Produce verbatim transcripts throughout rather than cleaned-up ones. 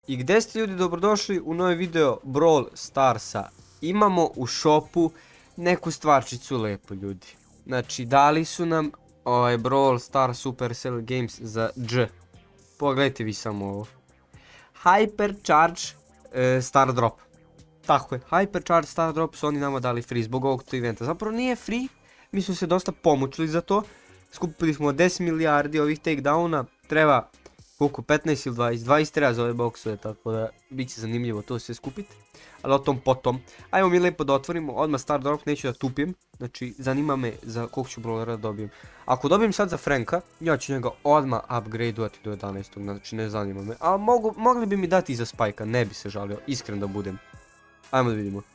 I gdje ste ljudi, dobrodošli u novi video Brawl Starsa. Imamo u shopu neku stvarčicu lepo ljudi. Znači dali su nam ovaj Brawl Stars Supercell Games za dž. Pogledajte vi samo ovo. Hypercharge e, Star Drop. Tako je, Hypercharge Star Drop su oni nama dali free zbog ovog eventa. Zapravo nije free, mi smo se dosta pomučili za to. Skupili smo deset milijardi ovih takedowna, treba koliko, petnaest ili dvadeset, dvadeset treba za ove boksove, tako da bit će zanimljivo to sve skupiti. Ali o tom potom. Ajmo mi lepo da otvorimo, odmah Star Drop, neću da tupim. Znači, zanima me za koliko ću brawlera da dobijem. Ako dobijem sad za Franka, ja ću njega odmah upgradeovati do jedanaestog, znači ne zanima me. Ali mogu, mogli bi mi dati i za Spajka, ne bi se žalio, iskren da budem. Ajmo da vidimo.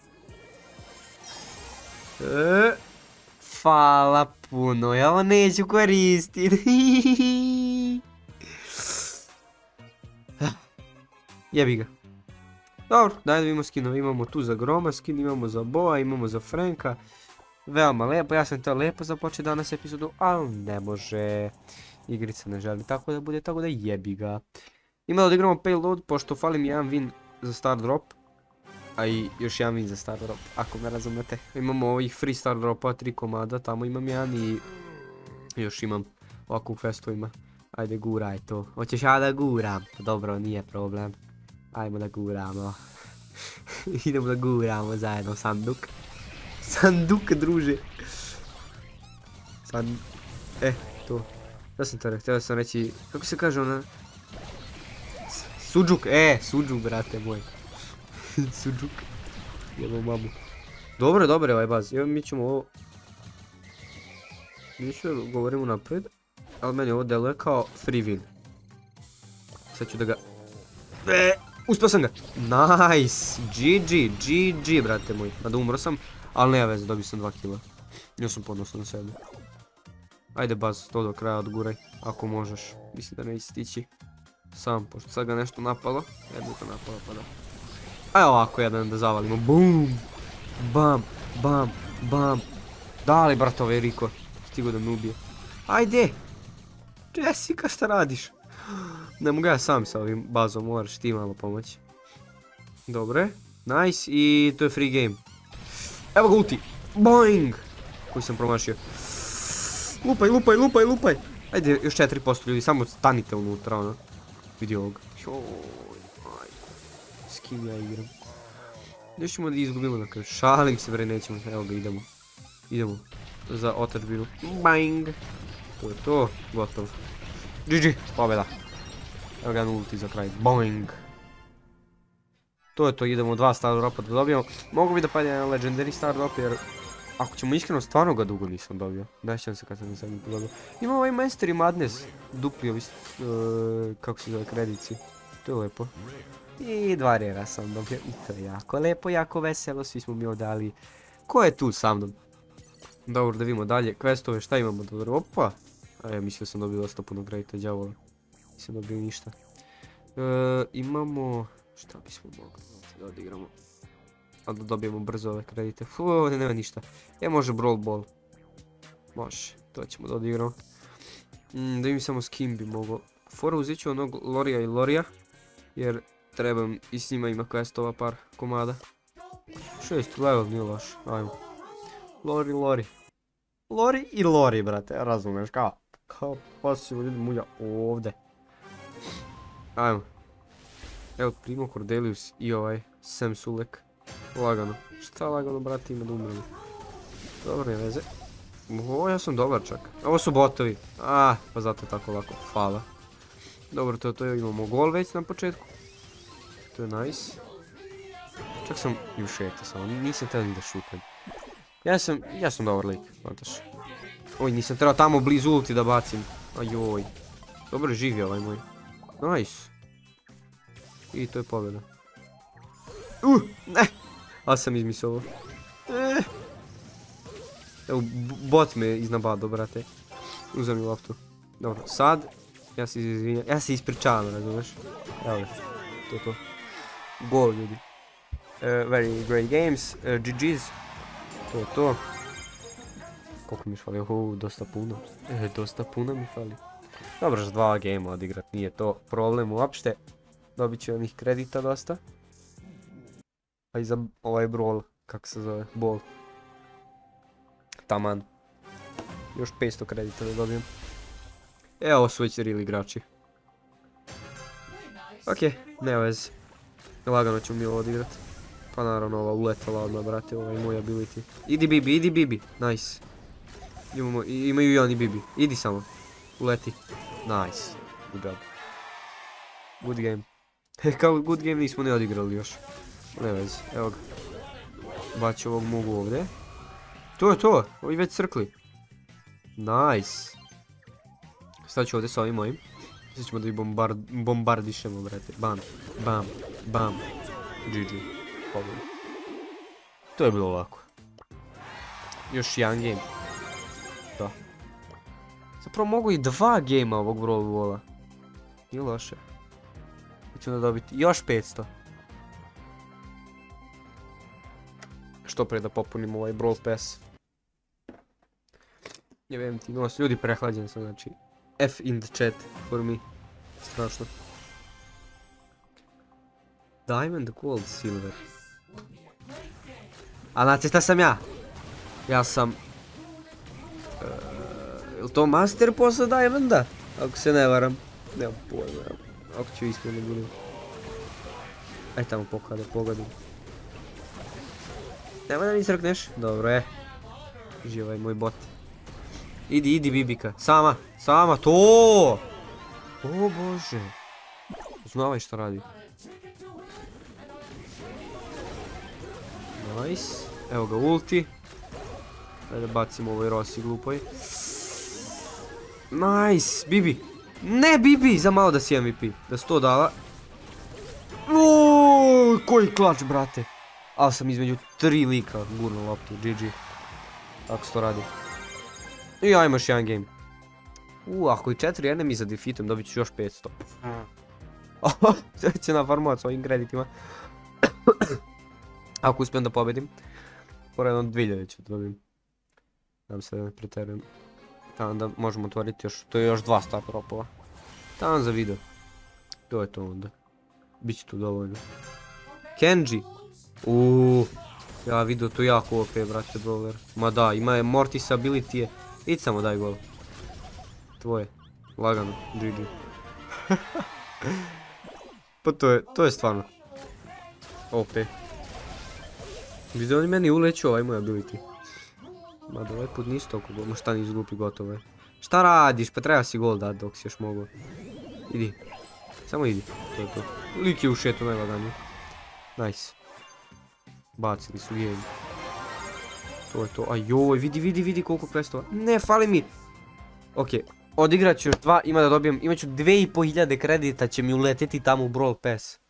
E, hvala puno, ja ovo neću koristiti. Jebi ga. Dobro, daj da vidimo skinove, imamo tu za Groma skin, imamo za Boa, imamo za Franka. Veoma lepo, ja sam to lepo započeo danas epizodu, ali ne može. Igrica ne želi tako da bude, tako da jebi ga. Ima da odigramo payload, pošto fali mi jedan win za Star Drop. A i još jedan win za Star Drop, ako me razumete. Imamo ovih free Star Dropa, tri komada, tamo imam jedan i još imam ovako u questovima. Ajde guraj to, hoćeš ja da guram? Dobro, nije problem. Ajmo da guramo. Idemo da guramo zajedno sanduk. Sanduk, druže. Sad... E, to. Da sam to rekao, htio sam reći... Kako se kaže ona? Suđuk, e, suđuk, brate moj. Suđuk. Jebo mamu. Dobro, dobro ovaj baz. Evo mi ćemo ovo... Mi ću govorimo napred. Ali meni ovo deluje kao free win. Sad ću da ga... E, uspio sam ga! Nice! G G, G G, brate moj. Mada umro sam, ali nema veze, dobio sam dva kila. Ja sam ponosan na sebe. Ajde baz, to do kraja odguraj, ako možeš. Mislim da neće stići sam, pošto sad ga nešto napalo. Jedno to napalo, pa da. Ajde ovako jedan da zavalimo. Boom! Bam, bam, bam. Dali, bratove, Riko. Stigo da me ubije. Ajde! Jessica, šta radiš? Ne mogu ja sam sa ovim bazom, moraš ti malo pomoći. Dobre, nice, i to je free game. Evo ga ulti, boing! Koji sam promašio. Lupaj, lupaj, lupaj, lupaj! Ajde, još četiri posto ljudi, samo stanite unutra, ono. Vidi ovog. S kim ja igram? Još ćemo da izgubimo na kraju, šalim se bre, nećemo, evo ga, idemo. Idemo, za otadžbinu. Boing! To je to, gotovo. G G, pobjeda. Evo ga ulti za kraj, boing. To je to, idemo dva Star Dropa da dobijemo. Mogu bi da padne jedan Legendary Star Drop jer... Ako ćemo iskreno, stvarno ga dugo nisam dobio. Nećem se kad sam zadnji dobio. Ima ovaj Master i Madness, dupli ovi... Uh, kako se zove, kredici. To je lepo. I dva rera sam dobio i to je jako lepo, jako veselo, svi smo mi odali. Ko je tu sa mnom? Dobro, da vidimo dalje, questove, šta imamo dobro, opa. A ja mislio sam dobio dosta puno gradita, đavola. Nisam dobio ništa. E, imamo... Šta bismo mogli da odigramo? A da dobijemo brzo ove kredite. Fuuu, ne, nema ništa. E, može Brawl Ball. Može, to ćemo da odigramo. Mm, da im samo s kim bi mogao. Fora uzet ću onog Lorija i Lorija. Jer trebam i s njima ima questova par komada. Šest level, nije loš, ajmo. Lori, Lori. Lori i Lori, brate, razumeš, kao, kao pasimo ljudi mulja ovdje. Ajmo. Evo, Primo, Cordelius i ovaj Sam Sulek. Lagano. Šta lagano, brate, ima da umreli. Dobro, ne veze. O, ja sam dobar čak. Ovo su botovi. Ah, pa zato je tako lako. Hvala. Dobro, to je to, imamo gol već na početku. To je nice. Čak sam i ušetao samo, nisam htio ni da šutam. Ja sam, ja sam dobar lik, znataš. Oj, nisam trebao tamo blizu ulti da bacim. Ajoj. Dobro živi ovaj moj. Nice. I to je pobjeda. Uh, ne. A sam izmislio ovo. Eh. Evo, bot me iznabado, brate. Uzem mi loptu. Dobro, sad. Ja se izvinjam, ja se ispričavam, razumeš. Evo je. To je to. Gol, ljudi. Uh, very great games. Uh, G G's. To je to. Koliko mi fali? Uuu, dosta puno. E, dosta puno mi fali. Dobro, za dva gejma odigrat, nije to problem uopšte. Dobit ću onih kredita dosta. A i za ovaj brawl, kako se zove, ball. Taman. Još petsto kredita da dobijem. E, ovo su već real igrači. Okej, nema veze. Lagano ću mi ovo odigrat. Pa naravno ova uletala odmah, brate, ovaj moj ability. Idi Bibi, idi Bibi, nice. Imamo, imaju i oni Bibi, idi samo. Uleti. Nice, good job. Good game. Kao good game nismo ne odigrali još. Ne veze, evo ga. Baću ovog mogu ovdje. To je to, ovi već crkli. Nice. Sad ću ovdje s ovim mojim. Sad ćemo da ih bombard, bombardišemo, brate. Bam, bam, bam. G G. Pobjeda. To je bilo lako. Još jedan game. Da. Zapravo mogu i dva gamea ovog Brawl Balla. Nije loše. Ću da dobiti još petsto. Što pre da popunim ovaj Brawl Pass. Ne vem ti nos, ljudi prehlađen sam, znači. F in the chat for me. Strašno. Diamond, gold, silver. A znate šta sam ja? Ja sam... Uh, je li to master posle Diamonda? Ako se ne varam. Nemam pojma. Ako ću iskreno budem. Aj tamo pokada, pogodim. Nema da mi srkneš? Dobro je. Živaj moj bot. Idi, idi Bibika. Sama, sama, to! O bože. Znavaj šta radi. Nice. Evo ga ulti. Daj da bacimo ovoj Rosi glupoj. Nice, Bibi. Ne Bibi, za malo da si M V P. Da si to dala. Uuuu, koji klač, brate. Ali sam između tri lika gurno loptu, G G. Tako se to radi. I ajmo još jedan game. Uuu, ako i četiri enemy za defeatom, dobit ću još petsto. Sve će nafarmovat s ovim kreditima. Ako uspijem da pobedim. Poredno dvije hiljade ću da dobijem. Nadam se da ne preterujem. Tamo da možemo otvoriti još, to je još dva star dropova. Tamo za video. To je to onda. Biće tu dovoljno. Kenji. Uuuu. Ja vidio to jako O P, brate, brawler. Ma da, ima je Mortis ability. Idi samo daj gol. Tvoje. Lagano. G G. Pa to je, to je stvarno O P. Vidio oni meni uleću ovaj moj ability. Mada ovaj put nisi toliko gol, ma šta nisi glupi, gotovo je. Šta radiš, pa treba si gol dat dok si još mogo. Idi. Samo idi, to je to. Lik je u šetu najlaganije. Nice. Bacili su game. To je to, ajoj, vidi, vidi, vidi koliko questova. Ne, fali mi. Ok, odigrat ću još dva, ima da dobijem, imat ću dve i po hiljade kredita, će mi uleteti tamo u Brawl Pass.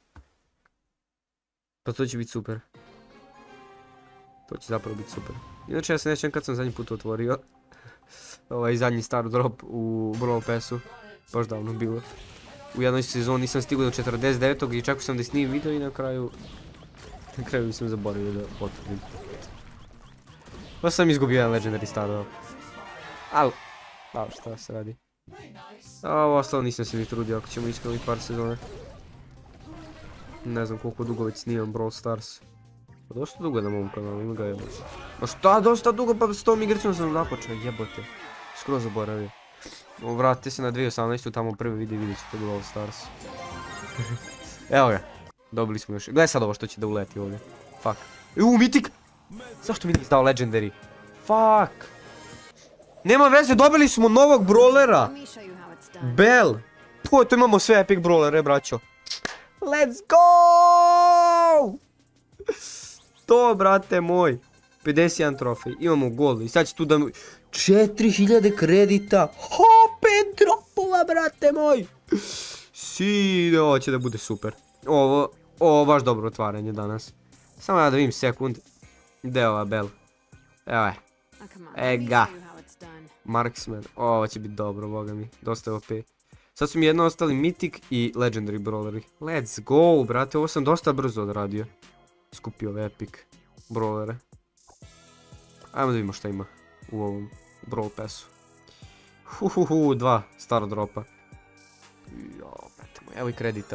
Pa to će biti super. To će zapravo biti super. Inače ja se nećem kad sam zadnji put otvorio ovaj zadnji star drop u Brawl Passu. Baš davno bilo. U jednoj sezoni nisam stigao do četrdeset devetog i čekao sam da snimim video i na kraju... Na kraju sam zaboravio da potvrdim. Pa sam izgubio jedan legendary star drop. Al... Ali šta se radi. A ovo ostalo nisam se ni trudio ako ćemo iskreno par sezone. Ne znam koliko dugo već snimam Brawl Stars. Pa dosta dugo je na mom kanalu, ima ga jedno. Ma šta dosta dugo, pa s tom igricom sam napočeo, jebote. Skoro zaboravio. Vratite se na dvije tisuće osamnaestu, tamo prvi video vidjet ćete Brawl Stars. Evo ga, dobili smo još. Gledaj sad ovo što će da uleti ovdje. Fuck. Uuu, mitik! Zašto mi nisi dao legendary? Fuck! Nema veze, dobili smo novog brawlera! Bell! To, to imamo sve epic brawlere, braćo. Let's go! To, brate moj. pedeset jedan trofej, imamo gol i sad će tu da mi... četiri hiljade kredita! Opet dropova, brate moj! Sine, ovo će da bude super. Ovo, ovo baš dobro otvaranje danas. Samo ja da vidim sekund. Gde je ova Bell? Evo je. E ga. Marksman, ovo će biti dobro, boga mi. Dosta je O P. Sad su mi jedno ostali Mythic i Legendary brawleri. Let's go, brate, ovo sam dosta brzo odradio. Skupio ove epic brawlere. Ajmo da vidimo šta ima u ovom Brawl Passu. Huhuhu, dva star dropa. Jo, brate moj, evo i kredita.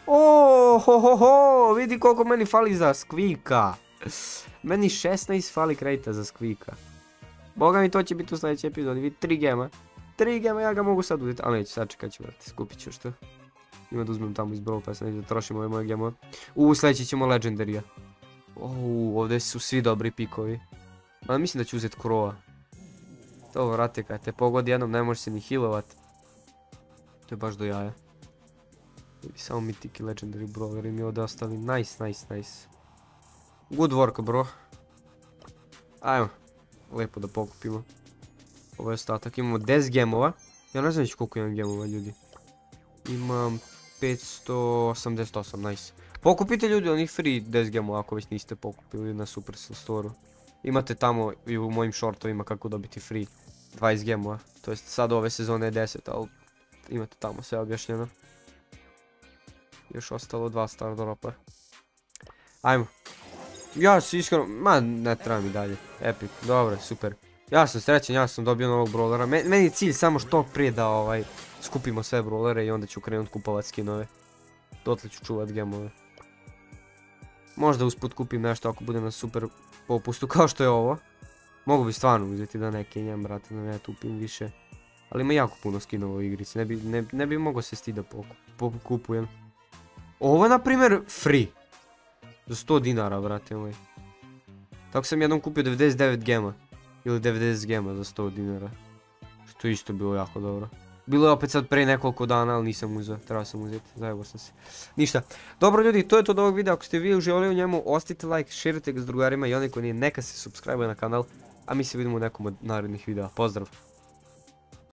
O, ho, ho, ho, vidi koliko meni fali za Squeaka. Meni šesnaest fali kredita za Squeaka. Boga mi to će biti u sljedeći epizodi, vidi tri gema. tri gema, ja ga mogu sad uzeti, ali neću, sad čekat ću, vrati, skupit ću što. Ima da uzmem tamo iz Brawl Passa, neću da trošim ove moje gemove. U, sljedeći ćemo Legendarija. O, ovdje su svi dobri pikovi. Ali mislim da ću uzeti Crowa. To vrati, kad te pogodi jednom ne može se ni healovat. To je baš do jaja. Samo Mythic i Legendary Brawleri mi ovdje ostali. Nice, nice, nice. Good work, bro. Ajmo. Lijepo da pokupimo. Ovo je ostatak. Imamo deset gemova. Ja ne znam već koliko imam gemova, ljudi. Imam petsto osamdeset osam, nice. Pokupite ljudi onih free deset gemova ako već niste pokupili na Supercell Store-u. Imate tamo i u mojim shortovima kako dobiti free dvadeset gemova. To jest sad ove sezone je deset, ali imate tamo sve objašnjeno. Još ostalo dva star dropa. Ajmo. Ja sam iskreno, ma ne treba mi dalje. Epic, dobro, super. Ja sam srećan, ja sam dobio novog brawlera. Meni je cilj samo što prije da ovaj, skupimo sve brawlere i onda ću krenut kupovat skinove. Dotle ću čuvat gemove. Možda usput kupim nešto ako bude na super popustu kao što je ovo. Mogu bi stvarno uzeti da ne kenjam, brate, da ne tupim više. Ali ima jako puno skinova u igrici, ne bi, ne, ne bi mogao se stida pokupujem. Ovo je na primjer free. Za sto dinara, brate moj. Tako sam jednom kupio devedeset devet gema. Ili devedeset gema za sto dinara. Što je isto bilo jako dobro. Bilo je opet sad pre nekoliko dana, ali nisam uzeo. Trebao sam uzeti, zajebao sam se. Ništa. Dobro ljudi, to je to od ovog videa. Ako ste vi uživali u njemu, ostavite like, širite ga s drugarima i oni koji nije, neka se subscribe na kanal. A mi se vidimo u nekom od narednih videa. Pozdrav!